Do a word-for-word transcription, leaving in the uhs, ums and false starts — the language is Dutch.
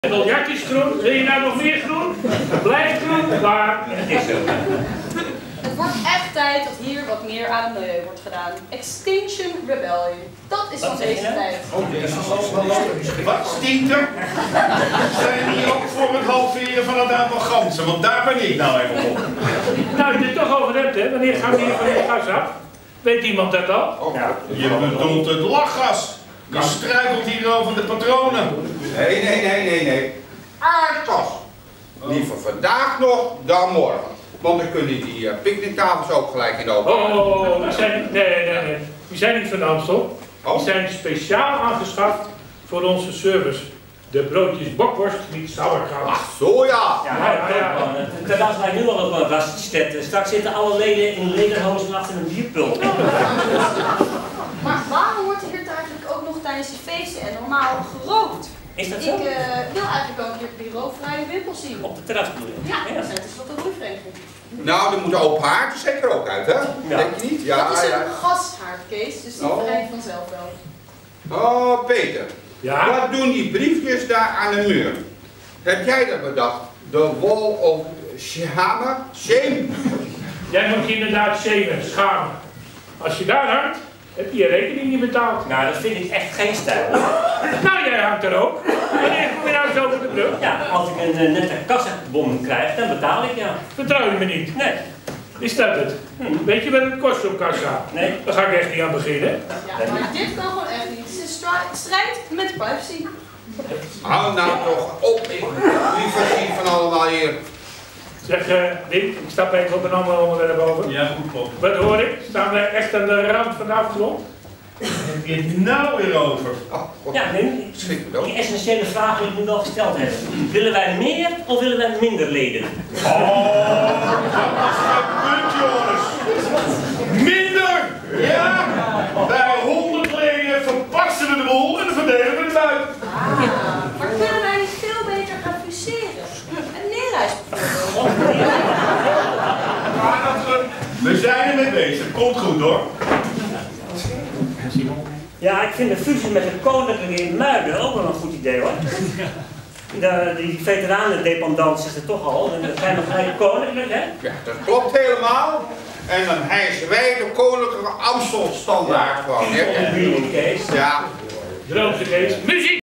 Het biljart is groen, wil je nou nog meer groen? Blijf groen, klaar. Het is zo. Het wordt echt tijd dat hier wat meer aan het milieu wordt gedaan. Extinction Rebellion. Dat is van deze tijd. Oh, dit is wel leuk. Wat stinkt er? Zijn die ook voor het halveren van het aantal ganzen? Want daar ben ik nou even op. Nou, je het er toch over hebt, hè? Wanneer gaan we hier van het gas af? Weet iemand dat al? Oh, ja. Je bedoelt het lachgas. Je struikelt hier over de patronen. Nee, nee, nee, nee, nee. Aardgas. Liever vandaag nog dan morgen. Want dan kunnen die uh, picknicktafels ook gelijk in de open. Oh, oh, oh, die zijn, nee, nee, nee. Die zijn niet van Amstel. Die zijn speciaal aangeschaft voor onze service. De broodjes bokworst, niet sauerkraut. Ach, zo ja. Ja, ja, ja. Het terras lijkt nu al op een raststad. Straks zitten alle leden in lederhozen achter een bierpul. Maar waarom wordt er hier eigenlijk ook nog tijdens die feesten en normaal gerookt? Is dat Ik zo? uh, wil eigenlijk ook hier bureauvrije wimpels zien. Op de terras bedoel je? Ja, dat zijn tenslotte roeivereniging. Nou, er moet een open haard zeker ook uit, hè? Ja. Denk je niet? Ja, Dat is ja. een gashaard, Kees, dus die Oh. verrijdt vanzelf wel. Oh, Peter. Ja? Wat doen die briefjes daar aan de muur? Heb jij dat bedacht? The wall of shame? Shame? Jij moet je inderdaad shamen, schamen. Als je daar hangt, heb je je rekening niet betaald. Nou, dat vind ik echt geen stijl. Nou, jij hangt er ook. Wanneer kom je nou zo over de brug? Ja, als ik een uh, nette kassabon krijg, dan betaal ik, ja. Vertrouw je me niet? Nee. Is dat het? Hm. Weet je wat het kost op kassa? Nee. Daar ga ik echt niet aan beginnen. Ja, maar dit kan gewoon echt niet. Het is een stra- strijd met privacy. Hou nou toch op, ik liever zien van allemaal hier. Zeg, uh, Wim, ik stap even op een ander onderwerp over. Ja, goed, Pop. Wat hoor ik? Staan we echt aan de rand van de afgrond? Heb je het nou weer over? Oh, God. Ja, Wim, Schrik me dood. die essentiële vraag wil ik nu wel gesteld hebben. Willen wij meer of willen wij minder leden? Oh, dat is het punt, jongens. Minder! Ja! Bij honderd leden verpassen we de boel en dan verdelen we het uit. Ah, maar kunnen wij niet veel beter gaan fuseren? Een neerreis bijvoorbeeld. Maar dat we, we zijn er mee bezig. Komt goed, hoor. Ja, ik vind de fusie met de Koninklijke in Muiden ook wel een goed idee, hoor. De, die veteranendependant zegt het toch al, en dat zijn we gelijk koninklijk, hè? Ja, dat klopt helemaal. En dan hijsen wij de koninklijke Amstel standaard van. Kees. Ja. Droomse Kees. Muziek!